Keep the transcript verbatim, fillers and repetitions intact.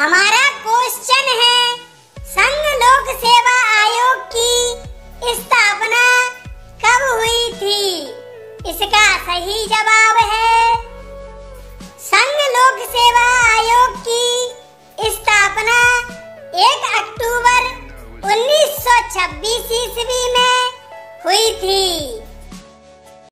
हमारा क्वेश्चन है, संघ लोक सेवा आयोग की स्थापना कब हुई थी? इसका सही जवाब है, संघ लोक सेवा आयोग की स्थापना एक अक्टूबर उन्नीस सौ छब्बीस ईस्वी में हुई थी।